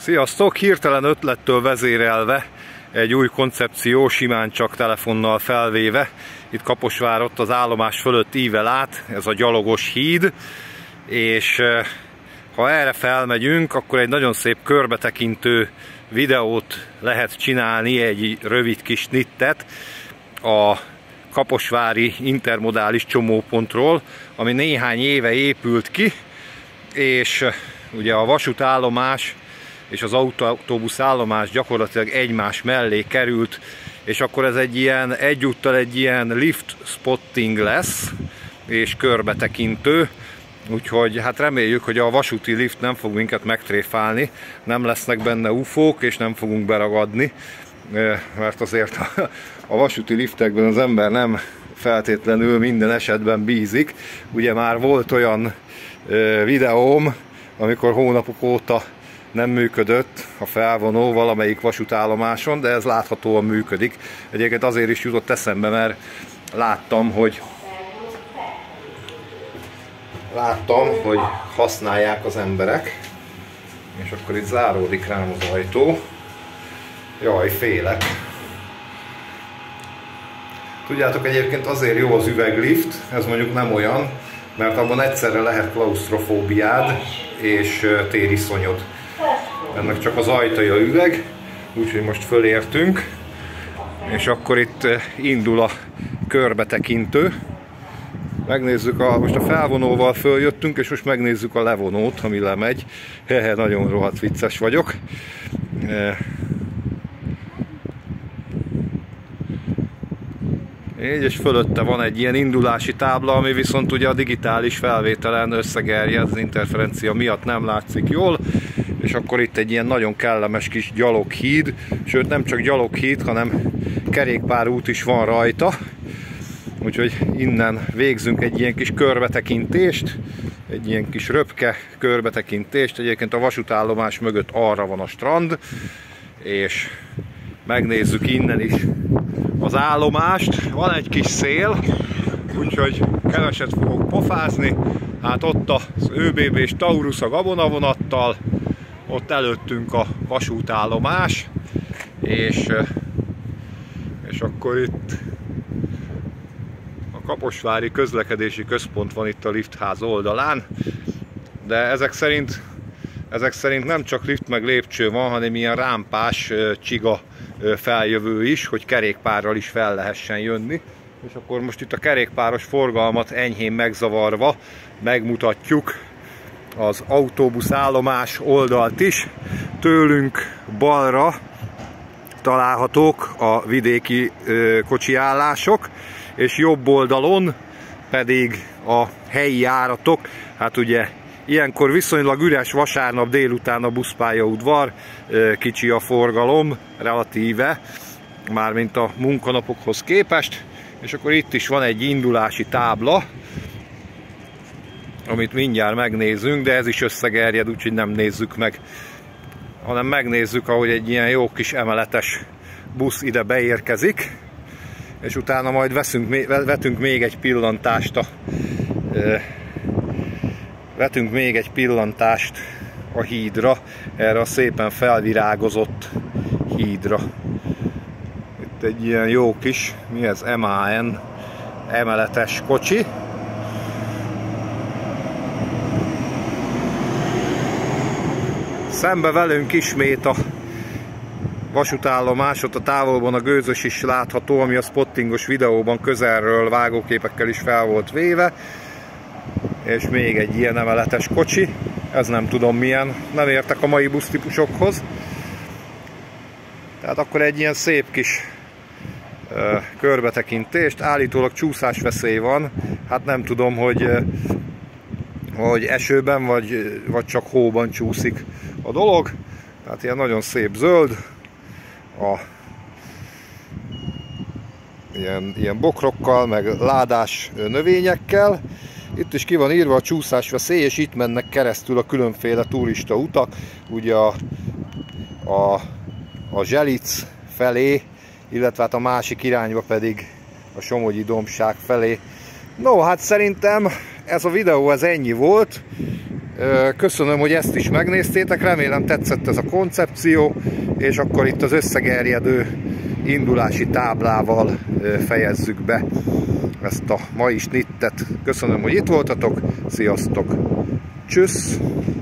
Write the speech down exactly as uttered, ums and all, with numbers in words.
Sziasztok! Hirtelen ötlettől vezérelve egy új koncepció, simán csak telefonnal felvéve. Itt Kaposvár, ott az állomás fölött ível át, ez a gyalogos híd, és ha erre felmegyünk, akkor egy nagyon szép körbetekintő videót lehet csinálni, egy rövid kis snittet a kaposvári intermodális csomópontról, ami néhány éve épült ki, és ugye a vasútállomás és az autóbusz állomás gyakorlatilag egymás mellé került, és akkor ez egy ilyen, egyúttal egy ilyen lift spotting lesz, és körbetekintő, úgyhogy hát reméljük, hogy a vasúti lift nem fog minket megtréfálni, nem lesznek benne ufók, és nem fogunk beragadni, mert azért a vasúti liftekben az ember nem feltétlenül minden esetben bízik. Ugye már volt olyan videóm, amikor hónapok óta nem működött a felvonó valamelyik vasútállomáson, de ez láthatóan működik. Egyébként azért is jutott eszembe, mert láttam, hogy láttam, hogy használják az emberek, és akkor itt záródik rám az ajtó. Jaj, félek. Tudjátok, egyébként azért jó az üveglift, ez mondjuk nem olyan, mert abban egyszerre lehet klausztrofóbiád és tériszonyod. Ennek csak az ajtaja üveg, úgyhogy most fölértünk, és akkor itt indul a körbetekintő. Megnézzük, a, most a felvonóval följöttünk, és most megnézzük a levonót, ami lemegy. Hehe, nagyon rohadt vicces vagyok. Így, és fölötte van egy ilyen indulási tábla, ami viszont ugye a digitális felvételen összegerjed, az interferencia miatt nem látszik jól, és akkor itt egy ilyen nagyon kellemes kis gyaloghíd, sőt nem csak gyaloghíd, hanem kerékpárút is van rajta, úgyhogy innen végzünk egy ilyen kis körbetekintést, egy ilyen kis röpke körbetekintést. Egyébként a vasútállomás mögött arra van a strand, és megnézzük innen is az állomást. Van egy kis szél, úgyhogy keveset fogok pofázni. Hát ott az ÖBB-s Taurus a gabonavonattal, ott előttünk a vasútállomás, és, és akkor itt a Kaposvári Közlekedési Központ van itt a liftház oldalán, de ezek szerint, ezek szerint nem csak lift meg lépcső van, hanem ilyen rámpás csiga feljövő is, hogy kerékpárral is fel lehessen jönni. És akkor most itt a kerékpáros forgalmat enyhén megzavarva megmutatjuk az autóbuszállomás oldalt is. Tőlünk balra találhatók a vidéki kocsiállások, és jobb oldalon pedig a helyi járatok. Hát ugye ilyenkor viszonylag üres vasárnap délután a buszpályaudvar, kicsi a forgalom relatíve, mármint a munkanapokhoz képest, és akkor itt is van egy indulási tábla, amit mindjárt megnézzünk, de ez is összegerjed, úgyhogy nem nézzük meg, hanem megnézzük, ahogy egy ilyen jó kis emeletes busz ide beérkezik, és utána majd veszünk, vetünk még egy pillantást a vetünk még egy pillantást a hídra, erre a szépen felvirágozott hídra. Itt egy ilyen jó kis, mi ez, em á en emeletes kocsi. Szembe velünk ismét a vasútállomás, ott a távolban a gőzös is látható, ami a spottingos videóban közelről vágóképekkel is fel volt véve. És még egy ilyen emeletes kocsi, ez nem tudom milyen, nem értek a mai busztípusokhoz. Tehát akkor egy ilyen szép kis ö, körbetekintést, állítólag csúszásveszély van, hát nem tudom, hogy, ö, hogy esőben vagy, vagy csak hóban csúszik a dolog. Tehát ilyen nagyon szép zöld, a, ilyen, ilyen bokrokkal, meg ládás növényekkel. Itt is ki van írva a csúszásveszély, és itt mennek keresztül a különféle turista utak, ugye a, a, a Zselic felé, illetve hát a másik irányba pedig a Somogyi dombság felé. No, hát szerintem ez a videó ez ennyi volt. Köszönöm, hogy ezt is megnéztétek, remélem tetszett ez a koncepció, és akkor itt az összegerjedő indulási táblával fejezzük be ezt a mai snittet. Köszönöm, hogy itt voltatok, sziasztok! Tschüss!